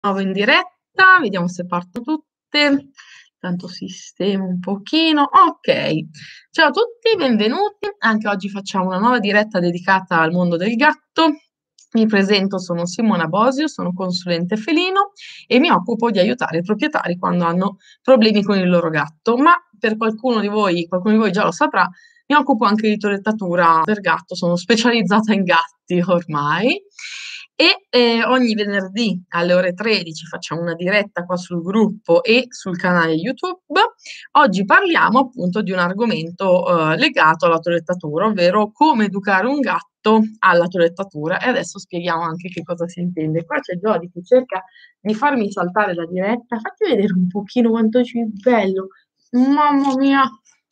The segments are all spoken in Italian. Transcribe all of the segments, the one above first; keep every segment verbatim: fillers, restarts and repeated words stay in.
Nuovo in diretta, vediamo se parto tutte. Tanto sistemo un pochino. Ok, ciao a tutti, benvenuti. Anche oggi facciamo una nuova diretta dedicata al mondo del gatto. Mi presento, sono Simona Bosio, sono consulente felino e mi occupo di aiutare i proprietari quando hanno problemi con il loro gatto. Ma per qualcuno di voi, qualcuno di voi già lo saprà, mi occupo anche di toilettatura per gatto, sono specializzata in gatti ormai. E eh, ogni venerdì alle ore tredici facciamo una diretta qua sul gruppo e sul canale YouTube. Oggi parliamo appunto di un argomento eh, legato alla toilettatura, ovvero come educare un gatto alla toilettatura. E adesso spieghiamo anche che cosa si intende. Qua c'è Jody che cerca di farmi saltare la diretta. Fatti vedere un pochino quanto ci è bello. Mamma mia.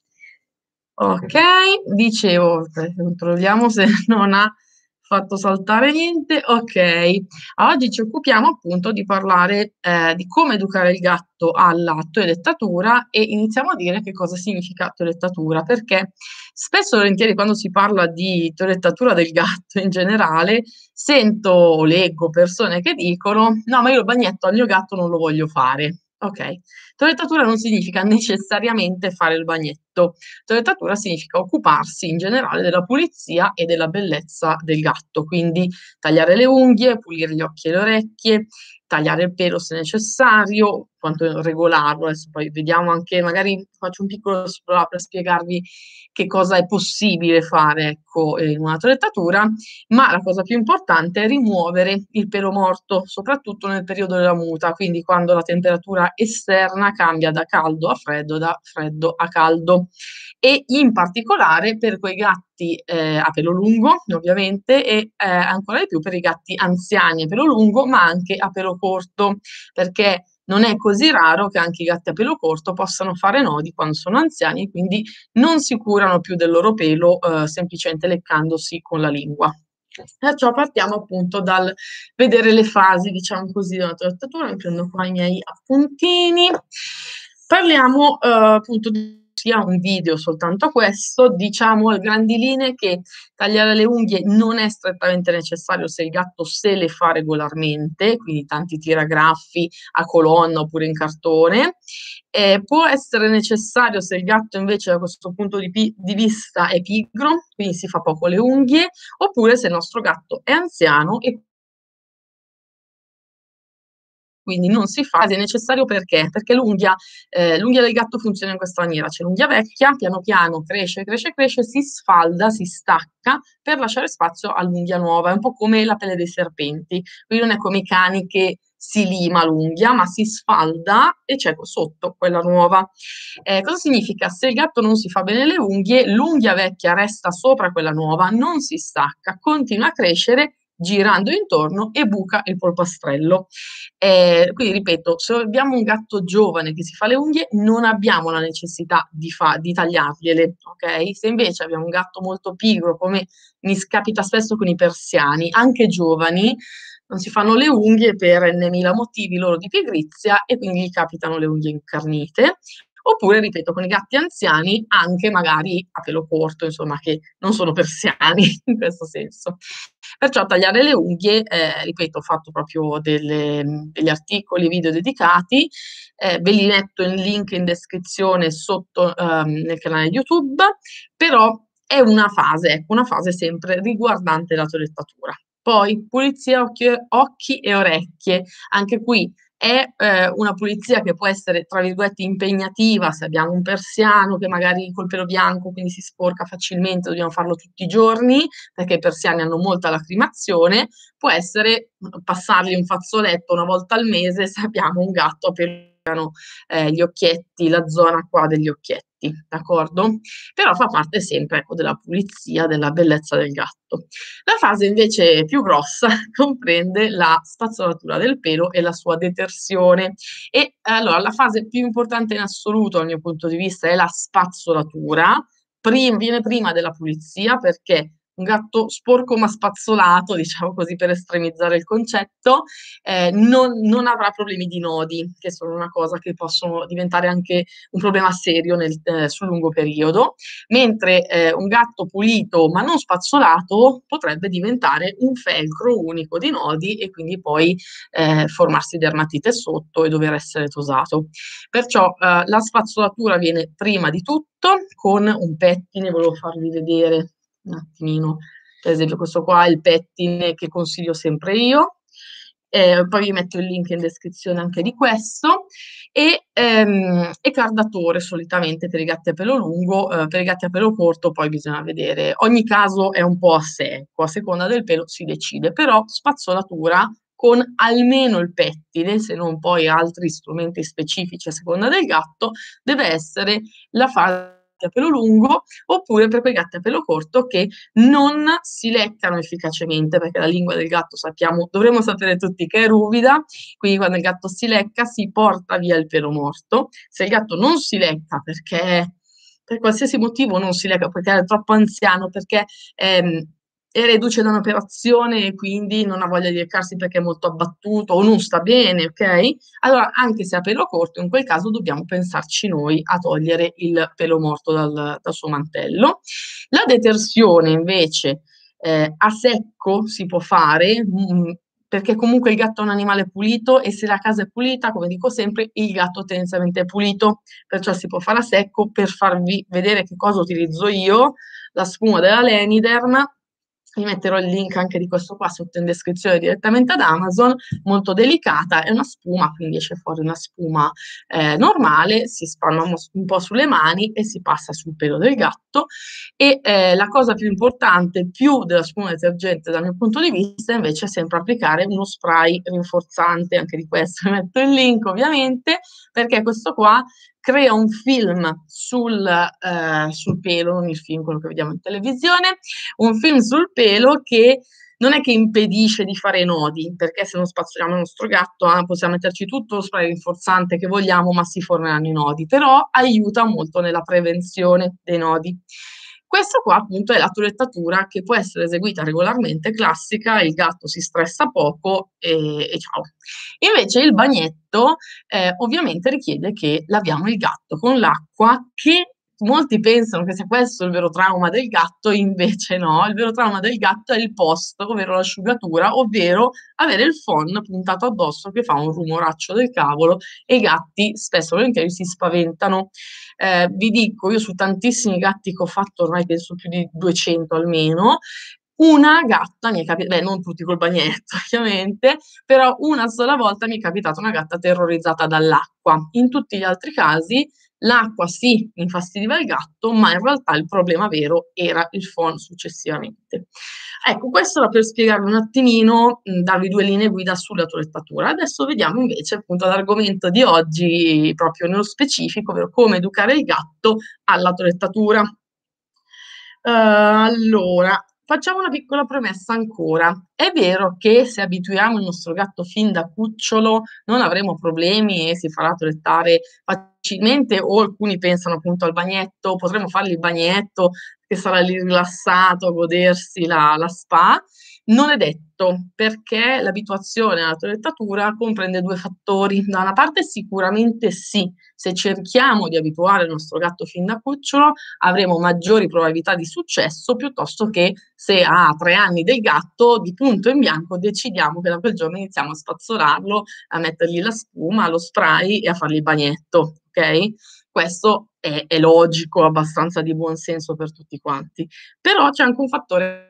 Ok, dicevo, eh, controlliamo se non ha fatto saltare niente. Ok, oggi ci occupiamo appunto di parlare eh, di come educare il gatto alla toilettatura e iniziamo a dire che cosa significa toilettatura, perché spesso e volentieri quando si parla di toilettatura del gatto in generale, sento o leggo persone che dicono: no, ma io il bagnetto al mio gatto non lo voglio fare. Ok, toilettatura non significa necessariamente fare il bagnetto. Toilettatura significa occuparsi in generale della pulizia e della bellezza del gatto, quindi tagliare le unghie, pulire gli occhi e le orecchie, tagliare il pelo se necessario, quanto regolarlo. Adesso poi vediamo anche, magari faccio un piccolo esplora per spiegarvi che cosa è possibile fare, ecco, in una toilettatura, ma la cosa più importante è rimuovere il pelo morto, soprattutto nel periodo della muta, quindi quando la temperatura esterna cambia da caldo a freddo, da freddo a caldo. E in particolare per quei gatti eh, a pelo lungo, ovviamente, e eh, ancora di più per i gatti anziani a pelo lungo, ma anche a pelo corto, perché non è così raro che anche i gatti a pelo corto possano fare nodi quando sono anziani e quindi non si curano più del loro pelo eh, semplicemente leccandosi con la lingua. Perciò partiamo appunto dal vedere le fasi, diciamo così, della trattatura. Mi prendo qua i miei appuntini. Parliamo eh, appunto di sia un video soltanto questo, diciamo a grandi linee che tagliare le unghie non è strettamente necessario se il gatto se le fa regolarmente, quindi tanti tiragraffi a colonna oppure in cartone. Eh, può essere necessario se il gatto invece da questo punto di, pi- di vista è pigro, quindi si fa poco le unghie, oppure se il nostro gatto è anziano e quindi non si fa, è necessario perché? Perché l'unghia, eh, l'unghia del gatto funziona in questa maniera, c'è l'unghia vecchia, piano piano cresce, cresce, cresce, si sfalda, si stacca per lasciare spazio all'unghia nuova, è un po' come la pelle dei serpenti, quindi non è come i cani che si lima l'unghia, ma si sfalda e c'è sotto quella nuova. Eh, cosa significa? Se il gatto non si fa bene le unghie, l'unghia vecchia resta sopra quella nuova, non si stacca, continua a crescere girando intorno e buca il polpastrello. Eh, quindi ripeto, se abbiamo un gatto giovane che si fa le unghie, non abbiamo la necessità di, fa- di tagliargliele, ok? Se invece abbiamo un gatto molto pigro, come mi capita spesso con i persiani, anche giovani, non si fanno le unghie per enne mila motivi loro di pigrizia e quindi gli capitano le unghie incarnite. Oppure, ripeto, con i gatti anziani, anche magari a pelo corto, insomma, che non sono persiani in questo senso. Perciò tagliare le unghie, eh, ripeto, ho fatto proprio delle- degli articoli, video dedicati, eh, ve li metto in link in descrizione sotto ehm, nel canale YouTube, però è una fase, ecco, una fase sempre riguardante la toilettatura. Poi pulizia occhi, occhi e orecchie, anche qui è eh, una pulizia che può essere, tra virgolette, impegnativa se abbiamo un persiano che magari col pelo bianco, quindi si sporca facilmente, dobbiamo farlo tutti i giorni, perché i persiani hanno molta lacrimazione, può essere passargli un fazzoletto una volta al mese se abbiamo un gatto a pelo eh, gli occhietti, la zona qua degli occhietti, d'accordo? Però fa parte sempre, ecco, della pulizia, della bellezza del gatto. La fase invece più grossa comprende la spazzolatura del pelo e la sua detersione. E allora la fase più importante in assoluto dal mio punto di vista è la spazzolatura. Prim- viene prima della pulizia perché un gatto sporco ma spazzolato, diciamo così per estremizzare il concetto, eh, non, non avrà problemi di nodi, che sono una cosa che possono diventare anche un problema serio nel, eh, sul lungo periodo, mentre eh, un gatto pulito ma non spazzolato potrebbe diventare un felcro unico di nodi e quindi poi eh, formarsi dermatite sotto e dover essere tosato. Perciò eh, la spazzolatura viene prima di tutto con un pettine, volevo farvi vedere un attimino, per esempio questo qua è il pettine che consiglio sempre io. Eh, poi vi metto il link in descrizione anche di questo e, ehm, e cardatore solitamente per i gatti a pelo lungo, eh, per i gatti a pelo corto poi bisogna vedere, ogni caso è un po' a sé, ecco, a seconda del pelo si decide, però spazzolatura con almeno il pettine, se non poi altri strumenti specifici a seconda del gatto, deve essere la fase a pelo lungo, oppure per quei gatti a pelo corto che non si leccano efficacemente, perché la lingua del gatto sappiamo, dovremmo sapere tutti che è ruvida, quindi quando il gatto si lecca si porta via il pelo morto. Se il gatto non si lecca perché per qualsiasi motivo non si lecca, perché è troppo anziano, perché ehm, è reduce da un'operazione e quindi non ha voglia di leccarsi perché è molto abbattuto o non sta bene, ok? Allora, anche se ha pelo corto, in quel caso dobbiamo pensarci noi a togliere il pelo morto dal, dal suo mantello. La detersione invece eh, a secco si può fare, mh, perché comunque il gatto è un animale pulito e se la casa è pulita, come dico sempre, il gatto tendenzialmente è pulito, perciò si può fare a secco. Per farvi vedere che cosa utilizzo io, la spuma della Leniderm, vi metterò il link anche di questo qua sotto in descrizione direttamente ad Amazon, molto delicata, è una spuma, quindi esce fuori una spuma eh, normale, si spalma un po' sulle mani e si passa sul pelo del gatto e eh, la cosa più importante, più della spuma detergente dal mio punto di vista, invece è sempre applicare uno spray rinforzante, anche di questo vi metto il link ovviamente, perché questo qua crea un film sul, eh, sul pelo, non il film, quello che vediamo in televisione, un film sul pelo che non è che impedisce di fare nodi, perché se non spazzoliamo il nostro gatto ah, possiamo metterci tutto lo spray rinforzante che vogliamo, ma si formeranno i nodi, però aiuta molto nella prevenzione dei nodi. Questa qua appunto è la toilettatura che può essere eseguita regolarmente, classica, il gatto si stressa poco e, e ciao. Invece il bagnetto eh, ovviamente richiede che laviamo il gatto con l'acqua che molti pensano che sia questo il vero trauma del gatto, invece no, il vero trauma del gatto è il post, ovvero l'asciugatura, ovvero avere il phon puntato addosso che fa un rumoraccio del cavolo e i gatti spesso e volentieri si spaventano. Eh, vi dico, io su tantissimi gatti che ho fatto, ormai penso più di duecento almeno, una gatta mi è capitata, beh, non tutti col bagnetto, ovviamente, però una sola volta mi è capitata una gatta terrorizzata dall'acqua. In tutti gli altri casi l'acqua sì, infastidiva il gatto, ma in realtà il problema vero era il phon successivamente. Ecco, questo era per spiegarvi un attimino, mh, darvi due linee guida sulla toilettatura. Adesso vediamo invece appunto l'argomento di oggi, proprio nello specifico, ovvero come educare il gatto alla toilettatura. Uh, allora, facciamo una piccola premessa ancora. È vero che se abituiamo il nostro gatto fin da cucciolo non avremo problemi e si farà toilettare facilmente, o alcuni pensano appunto al bagnetto, potremmo fargli il bagnetto che sarà lì rilassato a godersi la, la spa. Non è detto, perché l'abituazione alla toilettatura comprende due fattori. Da una parte sicuramente sì, se cerchiamo di abituare il nostro gatto fin da cucciolo avremo maggiori probabilità di successo piuttosto che se a tre anni del gatto di punto in bianco decidiamo che da quel giorno iniziamo a spazzolarlo, a mettergli la spuma, lo spray e a fargli il bagnetto, ok? Questo è, è logico, abbastanza di buon senso per tutti quanti. Però c'è anche un fattore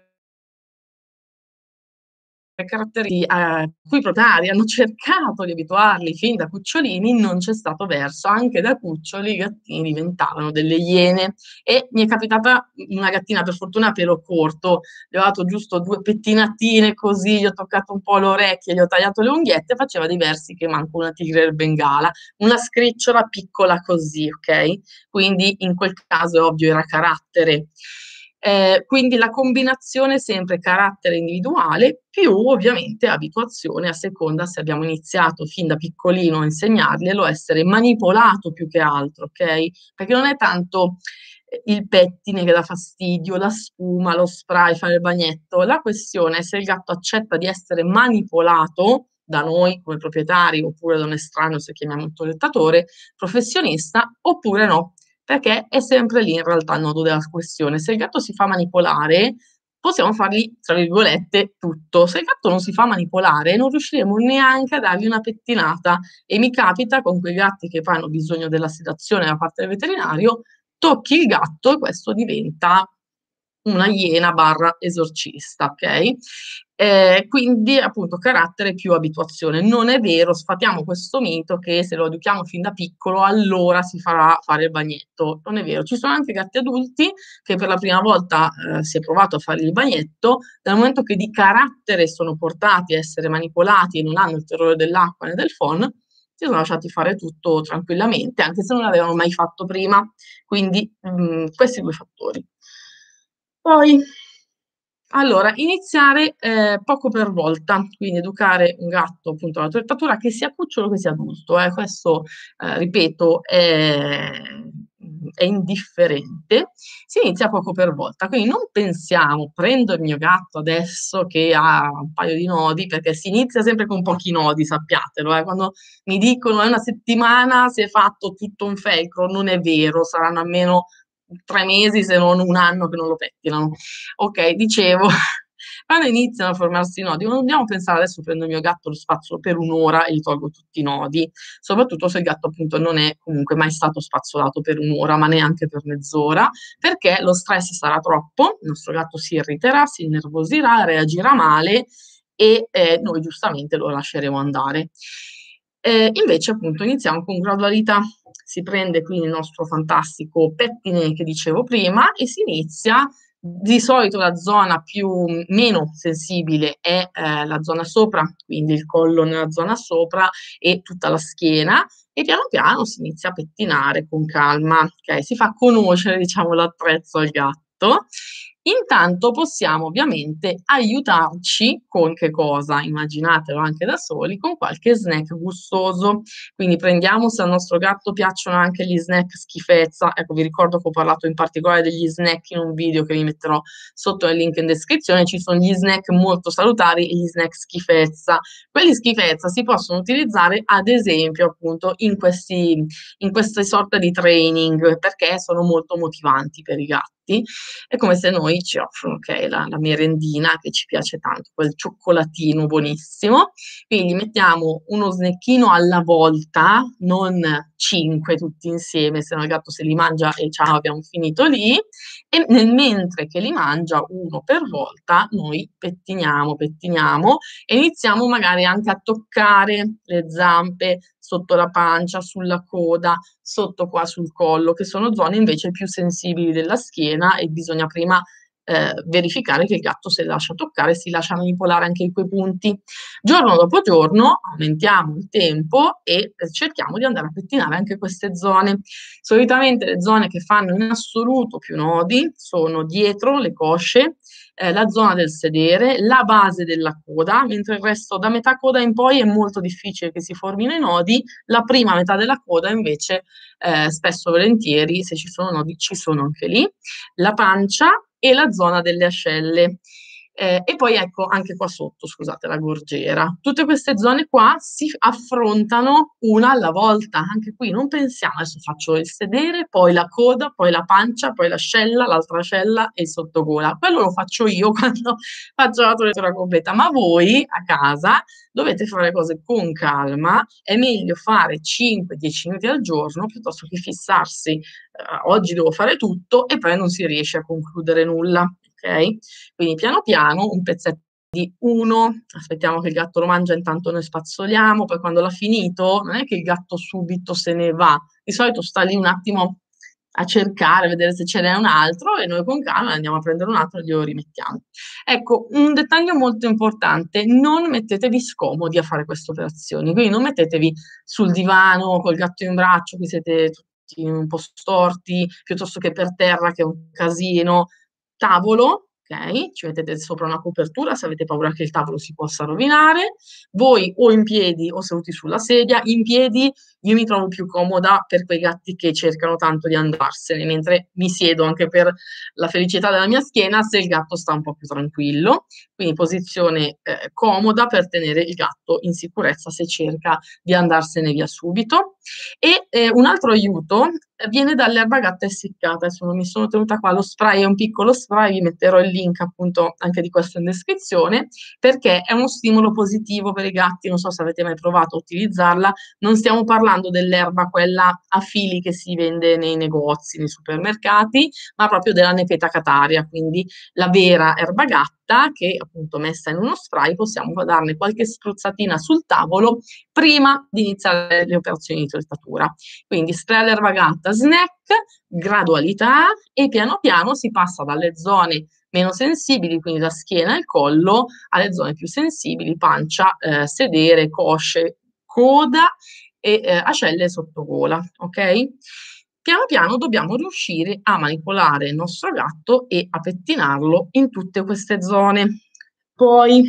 caratteri a cui i proprietari hanno cercato di abituarli fin da cucciolini, non c'è stato verso. Anche da cuccioli i gattini diventavano delle iene. E mi è capitata una gattina, per fortuna a pelo corto, gli ho dato giusto due pettinatine così, gli ho toccato un po' le orecchie, gli ho tagliato le unghiette, faceva diversi che manco una tigre del Bengala, una scricciola piccola così, ok? Quindi in quel caso è ovvio era carattere. Eh, quindi la combinazione è sempre carattere individuale più ovviamente abituazione a seconda se abbiamo iniziato fin da piccolino a insegnarglielo, essere manipolato più che altro, ok? Perché non è tanto il pettine che dà fastidio, la spuma, lo spray, fare il bagnetto. La questione è se il gatto accetta di essere manipolato da noi come proprietari oppure da un estraneo, se chiamiamo il toilettatore, professionista, oppure no, perché è sempre lì in realtà il nodo della questione. Se il gatto si fa manipolare, possiamo fargli, tra virgolette, tutto. Se il gatto non si fa manipolare, non riusciremo neanche a dargli una pettinata. E mi capita con quei gatti che poi hanno bisogno della sedazione da parte del veterinario, tocchi il gatto e questo diventa una iena barra esorcista, ok? Eh, quindi appunto carattere più abituazione. Non è vero, sfatiamo questo mito che se lo educhiamo fin da piccolo allora si farà fare il bagnetto. Non è vero, ci sono anche gatti adulti che per la prima volta eh, si è provato a fare il bagnetto, dal momento che di carattere sono portati a essere manipolati e non hanno il terrore dell'acqua né del phon, si sono lasciati fare tutto tranquillamente, anche se non l'avevano mai fatto prima. Quindi mh, questi due fattori. Poi, allora, iniziare eh, poco per volta, quindi educare un gatto appunto alla trattatura che sia cucciolo che sia adulto, eh, questo eh, ripeto è, è indifferente, si inizia poco per volta, quindi non pensiamo prendo il mio gatto adesso che ha un paio di nodi, perché si inizia sempre con pochi nodi, sappiatelo, eh, quando mi dicono è una settimana si è fatto tutto un felcro, non è vero, saranno almeno tre mesi se non un anno che non lo pettinano. Ok, dicevo, quando iniziano a formarsi i nodi, non dobbiamo pensare adesso prendo il mio gatto, lo spazzolo per un'ora e gli tolgo tutti i nodi, soprattutto se il gatto appunto non è comunque mai stato spazzolato per un'ora, ma neanche per mezz'ora, perché lo stress sarà troppo, il nostro gatto si irriterà, si innervosirà, reagirà male e eh, noi giustamente lo lasceremo andare. Eh, invece appunto iniziamo con gradualità, si prende quindi il nostro fantastico pettine che dicevo prima e si inizia. Di solito la zona più meno sensibile è eh, la zona sopra, quindi il collo nella zona sopra e tutta la schiena, e piano piano si inizia a pettinare con calma, ok? Si fa conoscere, diciamo, l'attrezzo al gatto. Intanto possiamo ovviamente aiutarci con che cosa? Immaginatelo anche da soli, con qualche snack gustoso. Quindi prendiamo, se al nostro gatto piacciono anche gli snack schifezza, ecco vi ricordo che ho parlato in particolare degli snack in un video che vi metterò sotto nel link in descrizione, ci sono gli snack molto salutari e gli snack schifezza. Quelli schifezza si possono utilizzare ad esempio appunto in questi, in queste sorte di training perché sono molto motivanti per i gatti. È come se noi ci offrono, ok, la, la merendina che ci piace tanto, quel cioccolatino buonissimo, quindi mettiamo uno snecchino alla volta, non cinque tutti insieme, se no il gatto se li mangia e ciao, abbiamo finito lì. E nel mentre che li mangia uno per volta, noi pettiniamo, pettiniamo e iniziamo magari anche a toccare le zampe sotto la pancia, sulla coda, sotto qua sul collo, che sono zone invece più sensibili della schiena e bisogna prima eh, verificare che il gatto se lascia toccare, si lascia manipolare anche in quei punti. Giorno dopo giorno aumentiamo il tempo e eh, cerchiamo di andare a pettinare anche queste zone. Solitamente le zone che fanno in assoluto più nodi sono dietro le cosce, eh, la zona del sedere, la base della coda, mentre il resto da metà coda in poi è molto difficile che si formino i nodi, la prima metà della coda invece eh, spesso e volentieri se ci sono nodi ci sono anche lì, la pancia e la zona delle ascelle. Eh, e poi ecco anche qua sotto, scusate, la gorgiera. Tutte queste zone qua si affrontano una alla volta. Anche qui non pensiamo, adesso faccio il sedere, poi la coda, poi la pancia, poi l'ascella, l'altra ascella e il sottogola. Quello lo faccio io quando faccio la toilettura completa, ma voi a casa dovete fare cose con calma. È meglio fare cinque dieci minuti al giorno piuttosto che fissarsi eh, oggi devo fare tutto e poi non si riesce a concludere nulla. Ok? Quindi piano piano un pezzetto di uno, aspettiamo che il gatto lo mangia, intanto noi spazzoliamo, poi quando l'ha finito non è che il gatto subito se ne va, di solito sta lì un attimo a cercare, a vedere se ce n'è un altro e noi con calma andiamo a prendere un altro e glielo rimettiamo. Ecco, un dettaglio molto importante, non mettetevi scomodi a fare queste operazioni, quindi non mettetevi sul divano col gatto in braccio, che siete tutti un po' storti, piuttosto che per terra che è un casino, tavolo, ok? Ci mettete sopra una copertura se avete paura che il tavolo si possa rovinare, voi o in piedi o seduti sulla sedia. In piedi io mi trovo più comoda per quei gatti che cercano tanto di andarsene, mentre mi siedo anche per la felicità della mia schiena se il gatto sta un po' più tranquillo, quindi posizione eh, comoda per tenere il gatto in sicurezza se cerca di andarsene via subito. E eh, un altro aiuto eh, viene dall'erba gatta essiccata. Adesso non mi sono tenuta qua, lo spray è un piccolo spray, vi metterò il link appunto anche di questo in descrizione, perché è uno stimolo positivo per i gatti. Non so se avete mai provato a utilizzarla, non stiamo parlando dell'erba quella a fili che si vende nei negozi, nei supermercati, ma proprio della Nepeta cataria, quindi la vera erba gatta che appunto messa in uno spray possiamo darne qualche spruzzatina sul tavolo prima di iniziare le operazioni di trattatura. Quindi spray all'erba gatta, snack, gradualità e piano piano si passa dalle zone meno sensibili, quindi da schiena al collo, alle zone più sensibili, pancia, eh, sedere, cosce, coda e eh, ascelle e sottogola, ok? Piano piano dobbiamo riuscire a manipolare il nostro gatto e a pettinarlo in tutte queste zone. Poi,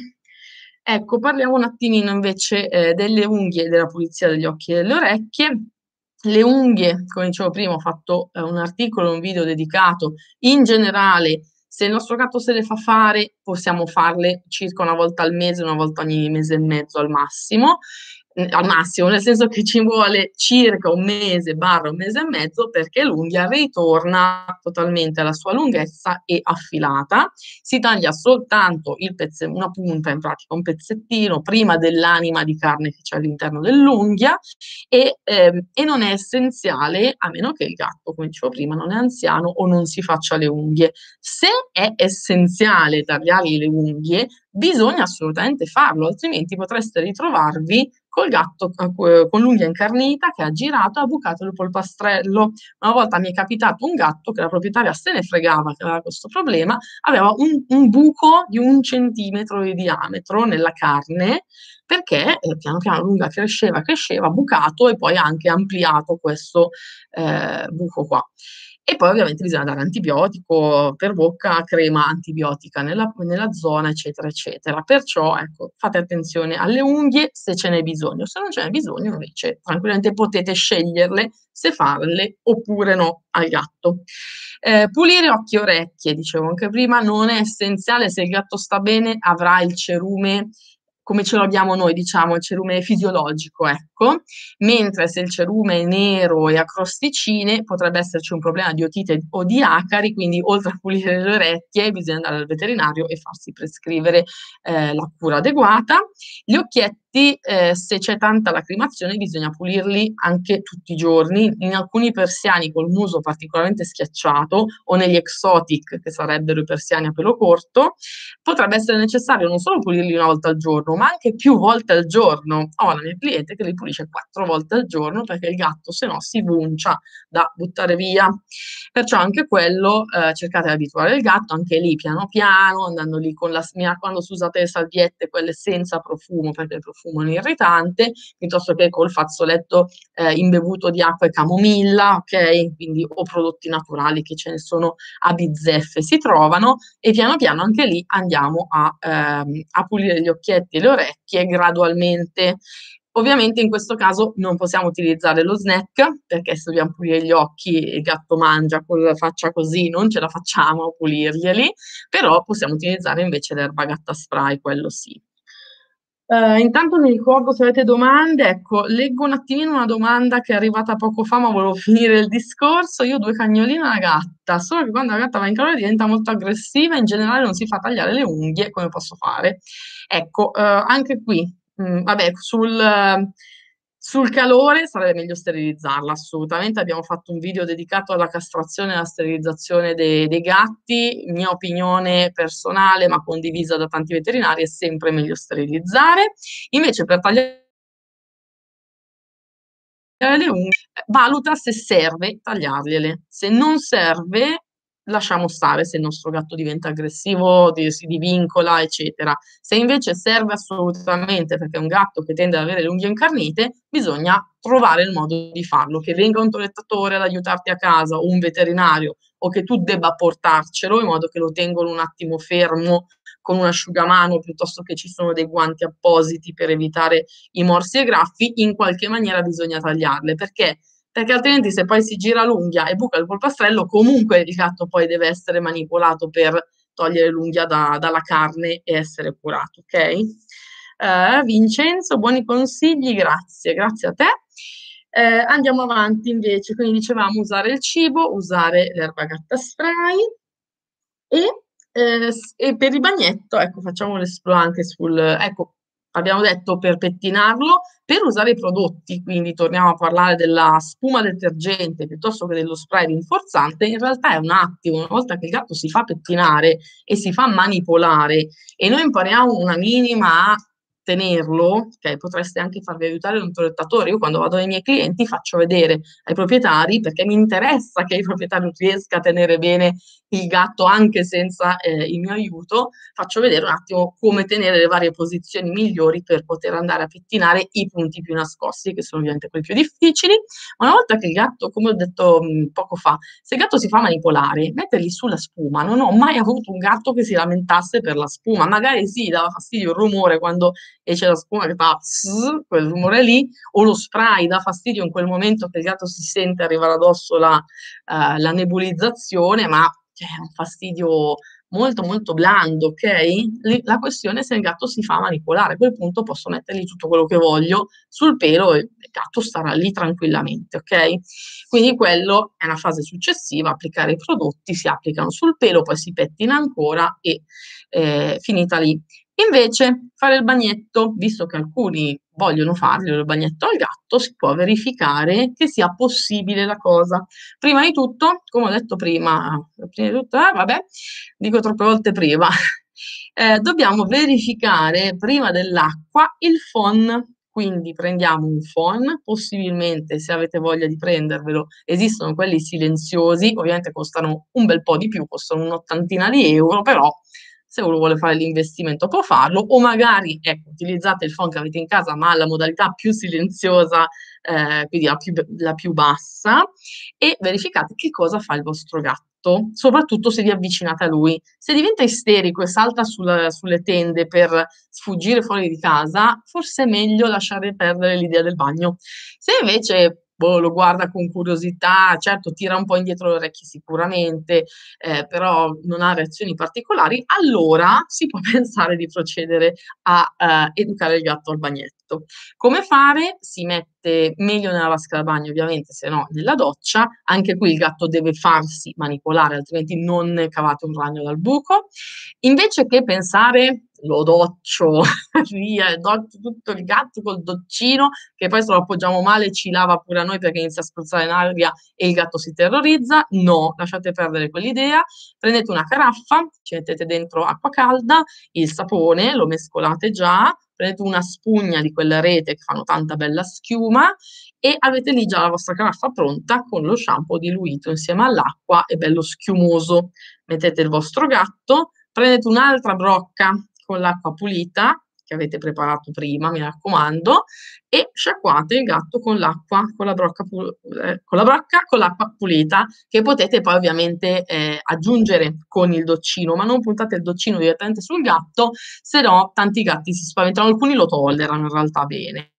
ecco, parliamo un attimino invece eh, delle unghie e della pulizia degli occhi e delle orecchie. Le unghie, come dicevo prima, ho fatto eh, un articolo, un video dedicato in generale. Se il nostro gatto se le fa fare, possiamo farle circa una volta al mese, una volta ogni mese e mezzo al massimo al massimo, nel senso che ci vuole circa un mese, barra un mese e mezzo, perché l'unghia ritorna totalmente alla sua lunghezza e affilata. Si taglia soltanto il pezze- una punta, in pratica un pezzettino, prima dell'anima di carne che c'è all'interno dell'unghia e, ehm, e non è essenziale, a meno che il gatto, come dicevo prima, non è anziano o non si faccia le unghie. Se è essenziale tagliargli le unghie, bisogna assolutamente farlo, altrimenti potreste ritrovarvi col gatto eh, con l'unghia incarnita che ha girato e ha bucato il polpastrello. Una volta mi è capitato un gatto che la proprietaria se ne fregava che aveva questo problema, aveva un, un buco di un centimetro di diametro nella carne perché eh, piano piano l'unghia cresceva, cresceva, bucato e poi ha anche ampliato questo eh, buco qua. E poi ovviamente bisogna dare antibiotico per bocca, crema antibiotica nella, nella zona, eccetera, eccetera. Perciò, ecco, fate attenzione alle unghie se ce n'è bisogno. Se non ce n'è bisogno, invece, tranquillamente potete sceglierle se farle oppure no al gatto. Eh, pulire occhi e orecchie, dicevo anche prima, non è essenziale. Se il gatto sta bene, avrà il cerume come ce l'abbiamo noi, diciamo, il cerume fisiologico, ecco, mentre se il cerume è nero e a crosticine potrebbe esserci un problema di otite o di acari, quindi oltre a pulire le orecchie bisogna andare al veterinario e farsi prescrivere eh, la cura adeguata. Gli occhietti, eh, se c'è tanta lacrimazione, bisogna pulirli anche tutti i giorni. In alcuni persiani col muso particolarmente schiacciato o negli exotic, che sarebbero i persiani a pelo corto, potrebbe essere necessario non solo pulirli una volta al giorno, ma anche più volte al giorno. Ho la mia cliente che li pulisce quattro volte al giorno perché il gatto se no si buncia da buttare via. Perciò anche quello eh, cercate di abituare il gatto, anche lì piano piano, andando lì con la, mi raccomando, se usate le salviette, quelle senza profumo, perché il profumo è un irritante, piuttosto che col fazzoletto eh, imbevuto di acqua e camomilla, ok? Quindi o prodotti naturali che ce ne sono a bizzeffe si trovano e piano piano anche lì andiamo a, ehm, a pulire gli occhietti e le orecchie gradualmente. Ovviamente in questo caso non possiamo utilizzare lo snack perché se dobbiamo pulire gli occhi e il gatto mangia con la faccia così non ce la facciamo a pulirglieli, però possiamo utilizzare invece l'erba gatta spray, quello sì. Uh, intanto mi ricordo se avete domande, ecco, leggo un attimino una domanda che è arrivata poco fa, ma volevo finire il discorso. Io ho due cagnolini e una gatta, solo che quando la gatta va in calore diventa molto aggressiva, in generale non si fa tagliare le unghie, come posso fare? Ecco, uh, anche qui, mh, vabbè, sul, uh, sul calore sarebbe meglio sterilizzarla, assolutamente. Abbiamo fatto un video dedicato alla castrazione e alla sterilizzazione dei, dei gatti. Mia opinione personale, ma condivisa da tanti veterinari, è sempre meglio sterilizzare. Invece, per tagliare le unghie, valuta se serve tagliargliele. Se non serve, lasciamo stare. Se il nostro gatto diventa aggressivo, di- si divincola, eccetera. Se invece serve assolutamente, perché è un gatto che tende ad avere le unghie incarnite, bisogna trovare il modo di farlo. Che venga un toilettatore ad aiutarti a casa o un veterinario o che tu debba portarcelo in modo che lo tengono un attimo fermo con un asciugamano, piuttosto che ci sono dei guanti appositi per evitare i morsi e graffi, in qualche maniera bisogna tagliarle. Perché? Perché altrimenti se poi si gira l'unghia e buca il polpastrello, comunque il gatto poi deve essere manipolato per togliere l'unghia da, dalla carne e essere curato, ok? Uh, Vincenzo, buoni consigli, grazie, grazie a te. Eh, andiamo avanti invece, quindi dicevamo usare il cibo, usare l'erba gatta spray e, eh, e per il bagnetto, ecco, facciamo l'esplo anche sul, ecco, abbiamo detto per pettinarlo, per usare i prodotti, quindi torniamo a parlare della spuma detergente piuttosto che dello spray rinforzante, in realtà è un attimo, una volta che il gatto si fa pettinare e si fa manipolare e noi impariamo una minima a tenerlo, ok, potreste anche farvi aiutare da un toilettatore. Io quando vado dai miei clienti faccio vedere ai proprietari, perché mi interessa che il proprietario riesca a tenere bene il gatto anche senza eh, il mio aiuto, faccio vedere un attimo come tenere le varie posizioni migliori per poter andare a pettinare i punti più nascosti, che sono ovviamente quelli più difficili. Una volta che il gatto, come ho detto mh, poco fa, se il gatto si fa manipolare, mettergli sulla spuma, non ho mai avuto un gatto che si lamentasse per la spuma, magari sì, dava fastidio il rumore quando esce la spuma che fa pss, quel rumore lì, o lo spray dà fastidio in quel momento che il gatto si sente arrivare addosso la, uh, la nebulizzazione, ma cioè, è un fastidio molto molto blando, ok? La questione è se il gatto si fa manipolare, a quel punto posso mettergli tutto quello che voglio sul pelo e il gatto starà lì tranquillamente, ok? Quindi quello è una fase successiva, applicare i prodotti, si applicano sul pelo, poi si pettina ancora e eh, finita lì. Invece fare il bagnetto, visto che alcuni vogliono farlo il bagnetto al gatto, si può verificare che sia possibile la cosa. Prima di tutto, come ho detto prima, prima di tutto, eh, vabbè, dico troppe volte prima, eh, dobbiamo verificare prima dell'acqua il phon. Quindi prendiamo un phon, possibilmente se avete voglia di prendervelo, esistono quelli silenziosi, ovviamente costano un bel po' di più, costano un'ottantina di euro, però se uno vuole fare l'investimento può farlo, o magari ecco, utilizzate il phon che avete in casa, ma la modalità più silenziosa, eh, quindi la più, la più bassa, e verificate che cosa fa il vostro gatto, soprattutto se vi avvicinate a lui. Se diventa isterico e salta sul, sulle tende per sfuggire fuori di casa, forse è meglio lasciare perdere l'idea del bagno. Se invece boh, lo guarda con curiosità, certo tira un po' indietro le orecchie sicuramente, eh, però non ha reazioni particolari, allora si può pensare di procedere a eh, educare il gatto al bagnetto. Come fare? Si mette meglio nella vasca da bagno, ovviamente, se no nella doccia. Anche qui il gatto deve farsi manipolare, altrimenti non ne cavate un ragno dal buco. Invece che pensare lo doccio, via, doccio tutto il gatto col doccino, che poi se lo appoggiamo male ci lava pure a noi perché inizia a spruzzare in aria e il gatto si terrorizza. No, lasciate perdere quell'idea. Prendete una caraffa, ci mettete dentro acqua calda, il sapone, lo mescolate già, prendete una spugna di quella rete che fanno tanta bella schiuma e avete lì già la vostra caraffa pronta con lo shampoo diluito insieme all'acqua e bello schiumoso. Mettete il vostro gatto, prendete un'altra brocca con l'acqua pulita che avete preparato prima, mi raccomando, e sciacquate il gatto con l'acqua, con la brocca, eh, con la brocca, con l'acqua pulita, che potete poi ovviamente eh, aggiungere con il doccino, ma non puntate il doccino direttamente sul gatto, se no tanti gatti si spaventano, alcuni lo tollerano in realtà bene.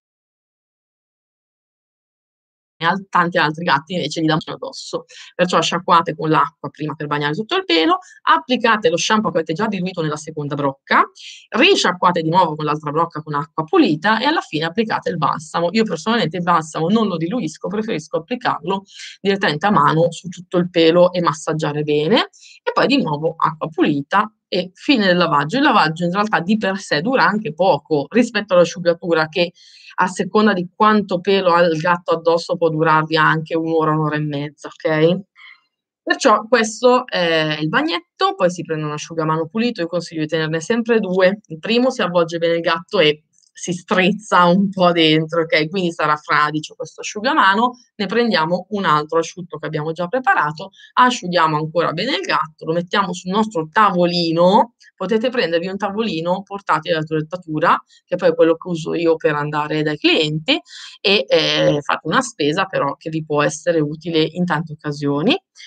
Al tanti altri gatti invece gli danno addosso. Perciò sciacquate con l'acqua prima per bagnare tutto il pelo, applicate lo shampoo che avete già diluito nella seconda brocca, risciacquate di nuovo con l'altra brocca con acqua pulita e alla fine applicate il balsamo. Io personalmente il balsamo non lo diluisco, preferisco applicarlo direttamente a mano su tutto il pelo e massaggiare bene e poi di nuovo acqua pulita e fine del lavaggio. Il lavaggio in realtà di per sé dura anche poco rispetto all'asciugatura che a seconda di quanto pelo ha il gatto addosso può durarvi anche un'ora, un'ora e mezza, ok? Perciò questo è il bagnetto, poi si prende un asciugamano pulito, io consiglio di tenerne sempre due, il primo si avvolge bene il gatto e si strizza un po' dentro, ok? Quindi sarà fradicio questo asciugamano, ne prendiamo un altro asciutto che abbiamo già preparato, asciughiamo ancora bene il gatto, lo mettiamo sul nostro tavolino, potete prendervi un tavolino portatile da toilettatura, che poi è quello che uso io per andare dai clienti, e eh, fate una spesa però che vi può essere utile in tante occasioni.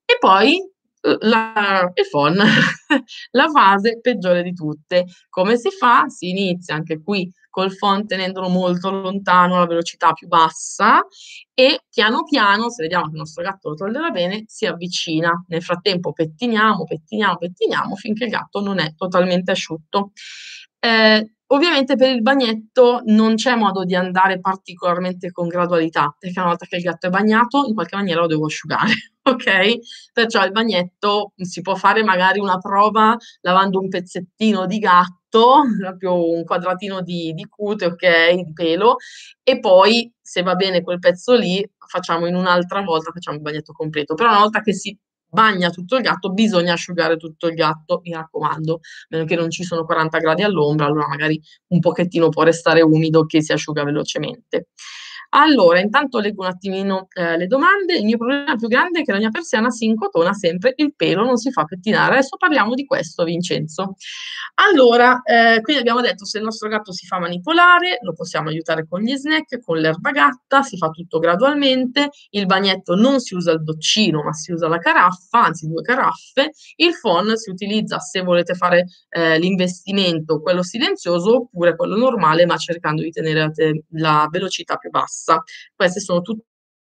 E poi l la il phon, la fase peggiore di tutte. Come si fa? Si inizia anche qui col phon tenendolo molto lontano, a velocità più bassa e piano piano, se vediamo che il nostro gatto lo tollera bene, si avvicina. Nel frattempo pettiniamo, pettiniamo, pettiniamo finché il gatto non è totalmente asciutto. Ehm, ovviamente per il bagnetto non c'è modo di andare particolarmente con gradualità, perché una volta che il gatto è bagnato in qualche maniera lo devo asciugare, okay, perciò il bagnetto si può fare magari una prova lavando un pezzettino di gatto, proprio un quadratino di di cute, okay, di pelo, e poi se va bene quel pezzo lì, facciamo in un'altra volta, facciamo il bagnetto completo. Però una volta che si bagna tutto il gatto, bisogna asciugare tutto il gatto, mi raccomando, a meno che non ci sono quaranta gradi all'ombra, allora magari un pochettino può restare umido che si asciuga velocemente. Allora, intanto leggo un attimino, ehm, le domande. Il mio problema più grande è che la mia persiana si incotona sempre, il pelo non si fa pettinare. Adesso parliamo di questo, Vincenzo. Allora, ehm, quindi abbiamo detto se il nostro gatto si fa manipolare, lo possiamo aiutare con gli snack, con l'erba gatta, si fa tutto gradualmente, il bagnetto non si usa il doccino, ma si usa la caraffa, anzi due caraffe, il phon si utilizza se volete fare, ehm, l'investimento, quello silenzioso, oppure quello normale, ma cercando di tenere la te la velocità più bassa. Queste sono tutte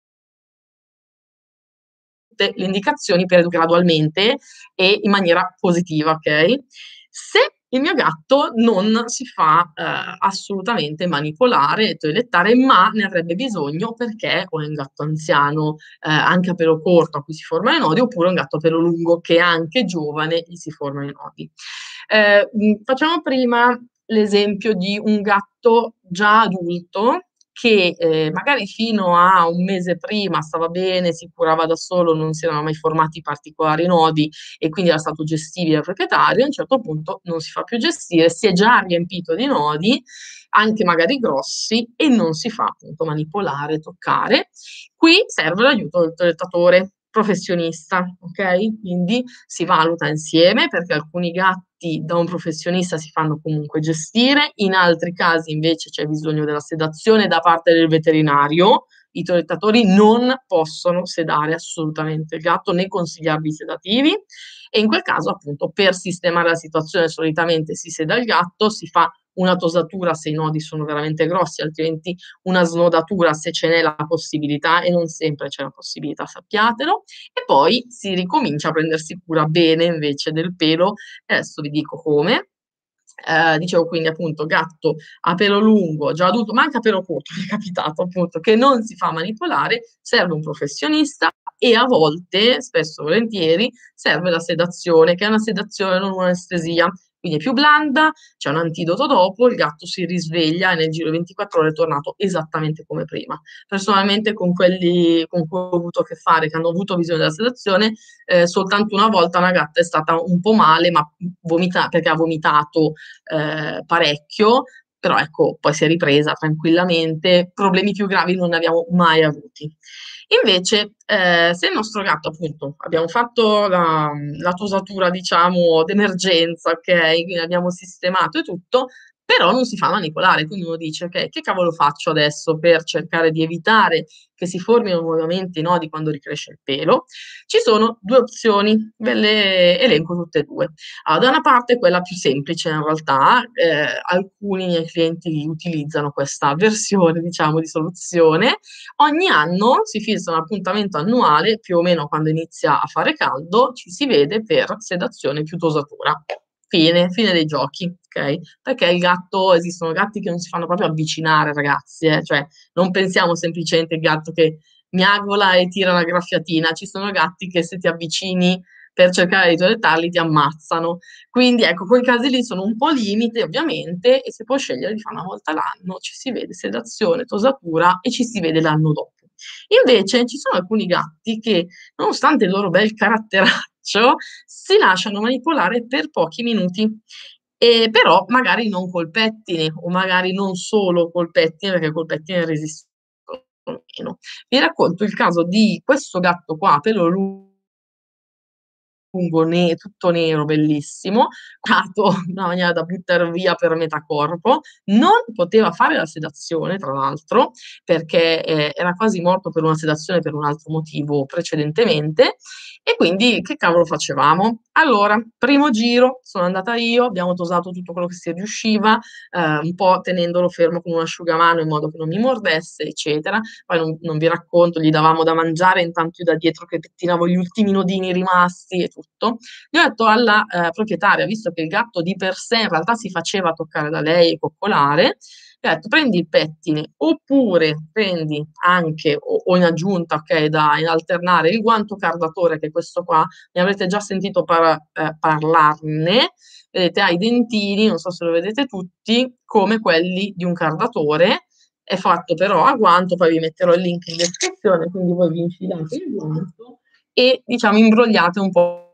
le indicazioni per gradualmente e in maniera positiva, okay. Se il mio gatto non si fa, ehm, assolutamente manipolare e toilettare, ma ne avrebbe bisogno perché o è un gatto anziano, ehm, anche a pelo corto a cui si formano i nodi, oppure un gatto a pelo lungo che anche giovane gli si formano i nodi. Ehm, mhmm, facciamo prima l'esempio di un gatto già adulto che, ehm, magari fino a un mese prima stava bene, si curava da solo, non si erano mai formati particolari nodi e quindi era stato gestibile dal proprietario, a un certo punto non si fa più gestire, si è già riempito di nodi, anche magari grossi, e non si fa appunto manipolare, toccare. Qui serve l'aiuto del toilettatore professionista, okay, quindi si valuta insieme perché alcuni gatti da un professionista si fanno comunque gestire, in altri casi invece c'è bisogno della sedazione da parte del veterinario. I toilettatori non possono sedare assolutamente il gatto, né consigliargli sedativi e in quel caso appunto per sistemare la situazione solitamente si seda il gatto, si fa una tosatura se i nodi sono veramente grossi, altrimenti una snodatura se ce n'è la possibilità e non sempre c'è la possibilità, sappiatelo, e poi si ricomincia a prendersi cura bene invece del pelo. E adesso vi dico come. Ehm, dicevo quindi appunto gatto a pelo lungo, già adulto, ma anche a pelo corto, mi è capitato appunto, che non si fa manipolare, serve un professionista e a volte, spesso e volentieri, serve la sedazione, che è una sedazione, non un'anestesia. Quindi è più blanda, c'è un antidoto dopo, il gatto si risveglia e nel giro di ventiquattro ore è tornato esattamente come prima. Personalmente con quelli con cui ho avuto a che fare, che hanno avuto bisogno della sedazione, ehm, soltanto una volta una gatta è stata un po' male, ma, mhmm, vomita perché ha vomitato, ehm, parecchio, però ecco poi si è ripresa tranquillamente, problemi più gravi non ne abbiamo mai avuti. Invece, ehm, se il nostro gatto appunto abbiamo fatto la mhmm, la tosatura diciamo d'emergenza, okay, quindi abbiamo sistemato e tutto, però non si fa manipolare, quindi uno dice: "Okay, che cavolo faccio adesso per cercare di evitare che si formino nuovamente i nodi quando ricresce il pelo?" Ci sono due opzioni, ve le elenco tutte e due. Allora, da una parte quella più semplice in realtà, ehm, alcuni miei clienti utilizzano questa versione diciamo di soluzione. Ogni anno si fissa un appuntamento annuale, più o meno quando inizia a fare caldo, ci si vede per sedazione più tosatura. Fine, fine dei giochi, okay, perché il gatto esistono gatti che non si fanno proprio avvicinare ragazzi, eh, cioè non pensiamo semplicemente il gatto che miagola e tira la graffiatina, ci sono gatti che se ti avvicini per cercare di toilettarli ti ammazzano. Quindi ecco, quei casi lì sono un po' limite ovviamente e si può scegliere di fare una volta l'anno, ci si vede sedazione, tosatura e ci si vede l'anno dopo. Invece ci sono alcuni gatti che, nonostante il loro bel caratteraccio, si lasciano manipolare per pochi minuti. Ehm, però magari non col pettine o magari non solo col pettine, perché col pettine resistono meno. Vi racconto il caso di questo gatto qua a pelo lu lungo, ne tutto nero, bellissimo, cato in una maniera da buttar via per metà corpo, non poteva fare la sedazione tra l'altro, perché, ehm, era quasi morto per una sedazione per un altro motivo precedentemente, e quindi che cavolo facevamo? Allora, primo giro sono andata io, abbiamo tosato tutto quello che si riusciva, ehm, un po' tenendolo fermo con un asciugamano in modo che non mi mordesse, eccetera. Poi non non vi racconto, gli davamo da mangiare, intanto io da dietro che pettinavo gli ultimi nodini rimasti e tutto. Gli ho detto alla, ehm, proprietaria, visto che il gatto di per sé in realtà si faceva toccare da lei e coccolare, gli ho detto: "Prendi il pettine, oppure prendi anche o o in aggiunta, okay, da in alternare il guanto cardatore", che è questo qua, ne avrete già sentito para ehm, parlarne. Vedete ha i dentini, non so se lo vedete tutti, come quelli di un cardatore, è fatto però a guanto, poi vi metterò il link in descrizione, quindi voi vi infilate il guanto e diciamo imbrogliate un po'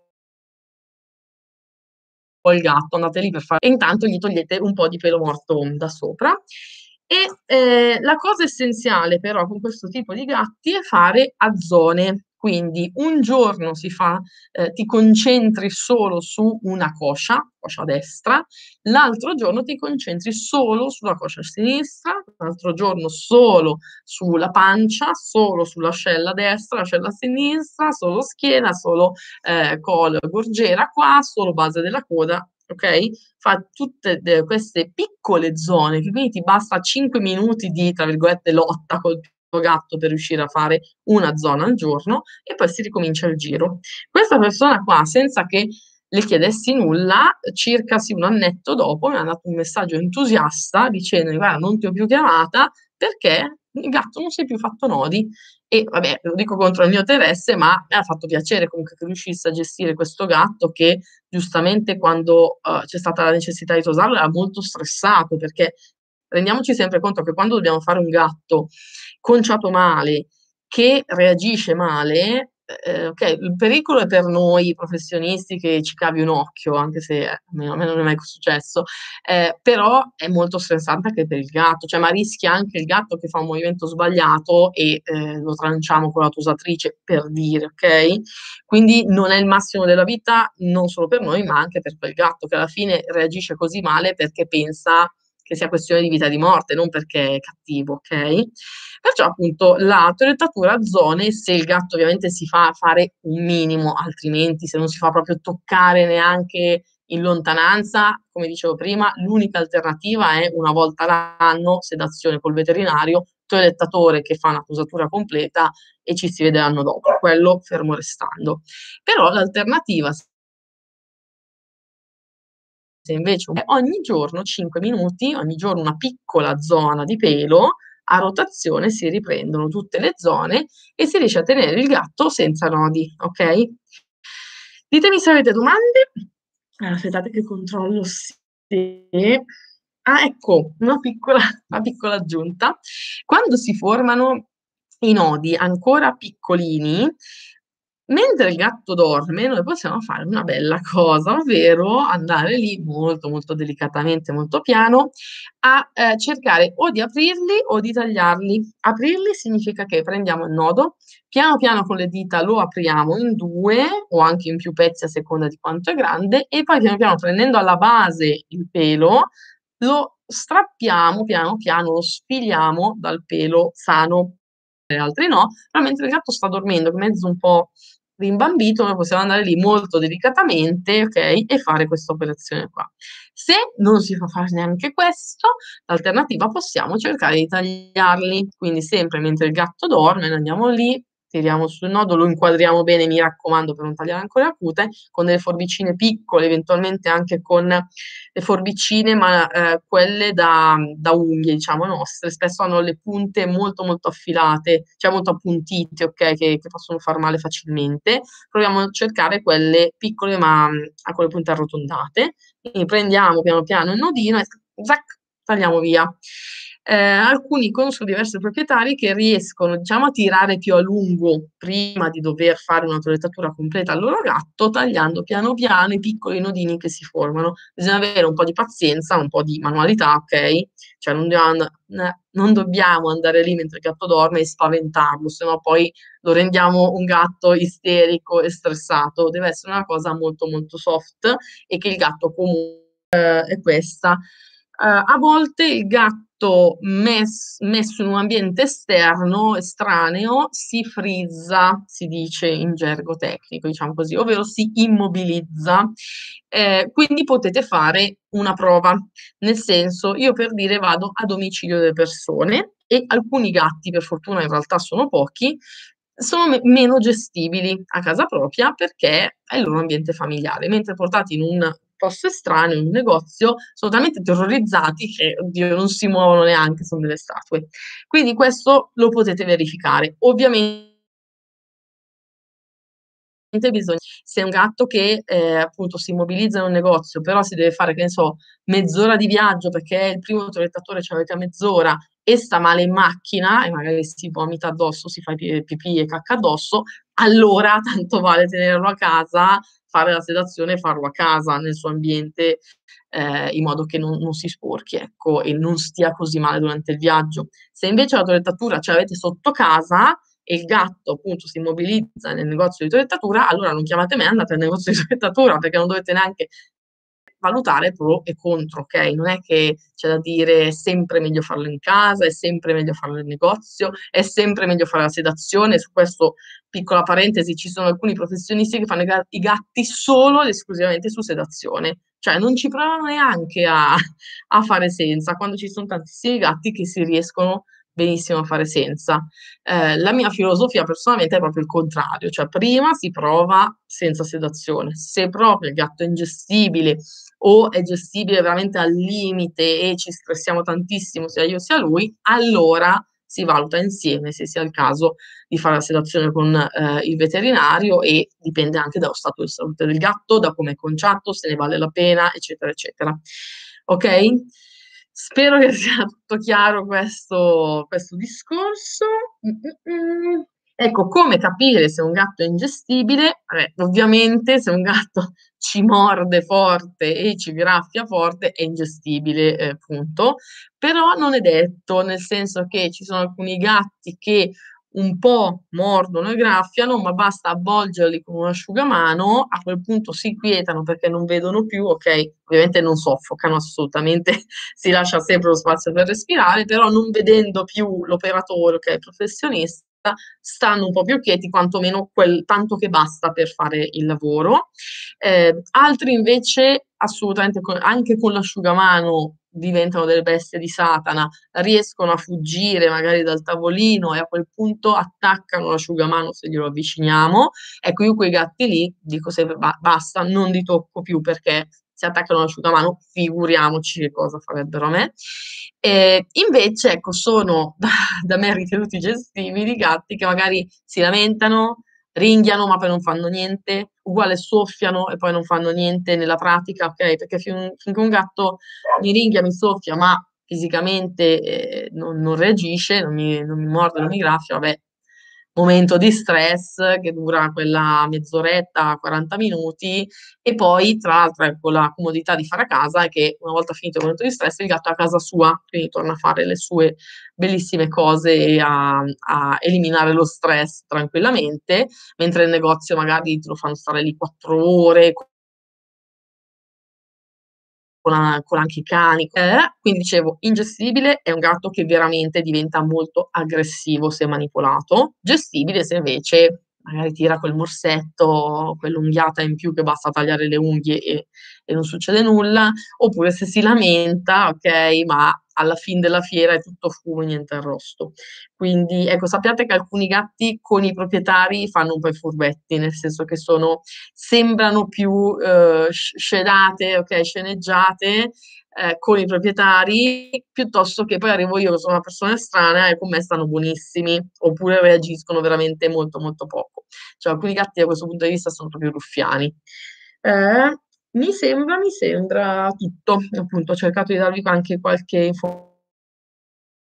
il gatto, andate lì per fa e intanto gli togliete un po' di pelo morto da sopra. E, ehm, la cosa essenziale però con questo tipo di gatti è fare a zone. Quindi un giorno si fa ehm, ti concentri solo su una coscia, coscia destra, l'altro giorno ti concentri solo sulla coscia sinistra, l'altro giorno solo sulla pancia, solo sull'ascella destra, ascella sinistra, solo schiena, solo, ehm, collo e gorgiera qua, solo base della coda, okay, fa tutte de queste piccole zone, che quindi ti basta cinque minuti di, tra virgolette, "lotta" col tuo gatto per riuscire a fare una zona al giorno e poi si ricomincia il giro. Questa persona qua, senza che le chiedessi nulla, circa sì un annetto dopo mi ha mandato un messaggio entusiasta dicendomi: "Guarda, non ti ho più chiamata perché il gatto non si è più fatto nodi". E vabbè, lo dico contro il mio interesse, ma mi ha fatto piacere comunque che riuscisse a gestire questo gatto che giustamente quando, uhm, c'è stata la necessità di tosarlo era molto stressato, perché rendiamoci sempre conto che quando dobbiamo fare un gatto conciato male, che reagisce male, ehm, okay, il pericolo è per noi professionisti che ci cavi un occhio, anche se a me a me non è mai successo, ehm, però è molto stressante anche per il gatto, cioè ma rischia anche il gatto che fa un movimento sbagliato e, ehm, lo tranciamo con la tosatrice, per dire, okay? Quindi non è il massimo della vita, non solo per noi, ma anche per quel gatto che alla fine reagisce così male perché pensa che sia questione di vita e di morte, non perché è cattivo, okay? Perciò appunto la toilettatura a zone, se il gatto ovviamente si fa fare un minimo, altrimenti se non si fa proprio toccare neanche in lontananza, come dicevo prima, l'unica alternativa è una volta l'anno sedazione col veterinario, toilettatore che fa una posatura completa e ci si vede l'anno dopo, quello fermo restando. Però l'alternativa s se invece è ogni giorno cinque minuti, ogni giorno una piccola zona di pelo, a rotazione si riprendono tutte le zone e si riesce a tenere il gatto senza nodi, okay? Ditemi se avete domande. Ah, aspettate che controllo se ah, ecco, una piccola una piccola aggiunta. Quando si formano i nodi ancora piccolini, mentre il gatto dorme, noi possiamo fare una bella cosa, ovvero andare lì molto, molto delicatamente, molto piano, a, ehm, cercare o di aprirli o di tagliarli. Aprirli significa che prendiamo il nodo, piano piano con le dita lo apriamo in due o anche in più pezzi a seconda di quanto è grande e poi piano piano prendendo alla base il pelo, lo strappiamo piano piano, lo sfiliamo dal pelo sano e altri no, però mentre il gatto sta dormendo, mezzo un po' rimbambito, noi possiamo andare lì molto delicatamente, okay, e fare questa operazione qua. Se non si fa fare neanche questo, l'alternativa possiamo cercare di tagliarli, quindi sempre mentre il gatto dorme, noi andiamo lì, tiriamo sul nodo, lo inquadriamo bene, mi raccomando, per non tagliare ancora la cute, con delle forbicine piccole, eventualmente anche con le forbicine, ma, ehm, quelle da da unghie, diciamo, nostre, spesso hanno le punte molto, molto affilate, cioè molto appuntite, okay, che che possono far male facilmente. Proviamo a cercare quelle piccole ma, mhmm, a con le punte arrotondate. Quindi prendiamo piano piano il nodino e zac, tagliamo via. Eh, alcuni conosco diversi proprietari che riescono, diciamo, a tirare più a lungo prima di dover fare una toilettatura completa al loro gatto, tagliando piano piano i piccoli nodini che si formano. Bisogna avere un po' di pazienza, un po' di manualità, ok? Cioè non dobbiamo, and- eh, non dobbiamo andare lì mentre il gatto dorme e spaventarlo, sennò poi lo rendiamo un gatto isterico e stressato. Deve essere una cosa molto molto soft e che il gatto comunque eh, è questa. Eh, a volte il gatto mess- messo in un ambiente esterno, estraneo, si frizza, si dice in gergo tecnico, diciamo così, ovvero si immobilizza. Eh, quindi potete fare una prova, nel senso, io per dire vado a domicilio delle persone e alcuni gatti, per fortuna in realtà sono pochi, sono me- meno gestibili a casa propria perché è il loro ambiente familiare, mentre portati in un posto estraneo, in un negozio, sono talmente terrorizzati che, oddio, non si muovono neanche, sono delle statue. Quindi questo lo potete verificare. Ovviamente bisogna, se è un gatto che eh, appunto si immobilizza in un negozio, però si deve fare, che ne so, mezz'ora di viaggio perché il primo toilettatore ce l'avete a mezz'ora e sta male in macchina e magari si vomita addosso, si fa pi- pipì e cacca addosso, allora tanto vale tenerlo a casa, fare la sedazione e farlo a casa nel suo ambiente eh, in modo che non, non si sporchi, ecco, e non stia così male durante il viaggio. Se invece la toilettatura ce l'avete sotto casa e il gatto appunto si immobilizza nel negozio di toilettatura, allora non chiamate me, andate al negozio di toilettatura perché non dovete neanche valutare pro e contro, ok? Non è che c'è da dire è sempre meglio farlo in casa, è sempre meglio farlo in negozio, è sempre meglio fare la sedazione. Su questo, piccola parentesi, ci sono alcuni professionisti che fanno i ga- i gatti solo ed esclusivamente su sedazione, cioè non ci provano neanche a, a fare senza, quando ci sono tantissimi gatti che si riescono benissimo a fare senza. Eh, la mia filosofia personalmente è proprio il contrario, cioè prima si prova senza sedazione. Se proprio il gatto è ingestibile o è gestibile veramente al limite e ci stressiamo tantissimo, sia io sia lui, allora si valuta insieme se sia il caso di fare la sedazione con eh, il veterinario e dipende anche dallo stato di salute del gatto, da come è conciato, se ne vale la pena, eccetera, eccetera. Ok? Spero che sia tutto chiaro questo, questo discorso. Mm-mm. Ecco, come capire se un gatto è ingestibile? Vabbè, ovviamente se un gatto ci morde forte e ci graffia forte è ingestibile, eh, punto. Però non è detto, nel senso che ci sono alcuni gatti che un po' mordono e graffiano, ma basta avvolgerli con un asciugamano, a quel punto si quietano perché non vedono più, ok? Ovviamente non soffocano assolutamente, si lascia sempre lo spazio per respirare, però non vedendo più l'operatore, ok, il professionista, stanno un po' più quieti, quantomeno quel tanto che basta per fare il lavoro. Eh, altri invece, assolutamente, con- anche con l'asciugamano diventano delle bestie di Satana, riescono a fuggire magari dal tavolino e a quel punto attaccano l'asciugamano se glielo avviciniamo. Ecco, io quei gatti lì dico sempre "Ba- basta, non li tocco più perché si attaccano all'asciugamano, figuriamoci che cosa farebbero a me. E invece, ecco, sono da, da me ritenuti gestibili gatti che magari si lamentano, ringhiano ma poi non fanno niente, uguale soffiano e poi non fanno niente nella pratica, ok? Perché fin- finché un gatto mi ringhia, mi soffia, ma fisicamente eh, non, non reagisce, non mi, non mi morde, non mi graffia, vabbè, momento di stress che dura quella mezz'oretta, quaranta minuti, e poi, tra l'altro, ecco, la comodità di fare a casa è che una volta finito il momento di stress, il gatto è a casa sua, quindi torna a fare le sue bellissime cose e a, a eliminare lo stress tranquillamente, mentre il negozio magari te lo fanno stare lì quattro ore con, a- con anche i cani. Eh, quindi dicevo, ingestibile è un gatto che veramente diventa molto aggressivo se manipolato, gestibile se invece magari tira quel morsetto, quell'unghiata in più che basta tagliare le unghie e, e non succede nulla, oppure se si lamenta, ok, ma alla fine della fiera è tutto fumo e niente arrosto. Quindi ecco, sappiate che alcuni gatti con i proprietari fanno un po' i furbetti, nel senso che sono sembrano più eh, sc- scenate, ok, sceneggiate eh, con i proprietari, piuttosto che poi arrivo io che sono una persona strana e con me stanno buonissimi, oppure reagiscono veramente molto molto poco. Cioè alcuni gatti da questo punto di vista sono proprio ruffiani. Eh, mi sembra, mi sembra tutto. Appunto, ho cercato di darvi anche qualche informazione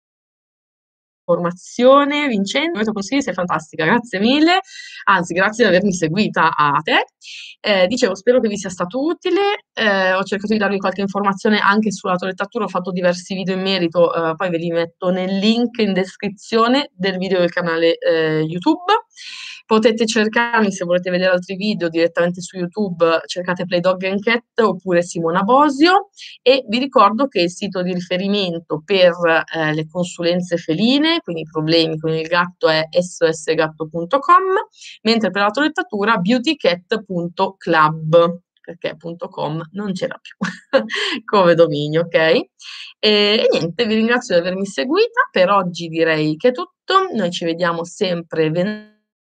informazione, Vincenzo, i tuoi consigli, sei fantastica, grazie mille, anzi grazie di avermi seguita a te. Eh, dicevo, spero che vi sia stato utile, eh, ho cercato di darvi qualche informazione anche sulla toilettatura, ho fatto diversi video in merito, eh, poi ve li metto nel link in descrizione del video del canale eh, YouTube. Potete cercarmi se volete vedere altri video direttamente su YouTube, cercate Play Dog and Cat oppure Simona Bosio, e vi ricordo che il sito di riferimento per eh, le consulenze feline, quindi i problemi con il gatto, è s o s gatto punto com, mentre per la toilettatura beautycat punto club, perché .com non c'era più come dominio, ok? E, e niente, vi ringrazio di avermi seguita, per oggi direi che è tutto, noi ci vediamo sempre venerdì.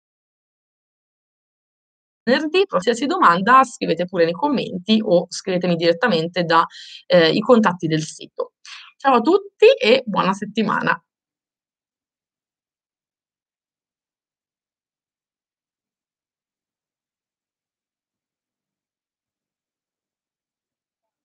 Venerdì, qualsiasi domanda scrivete pure nei commenti o scrivetemi direttamente dai eh, contatti del sito. Ciao a tutti e buona settimana!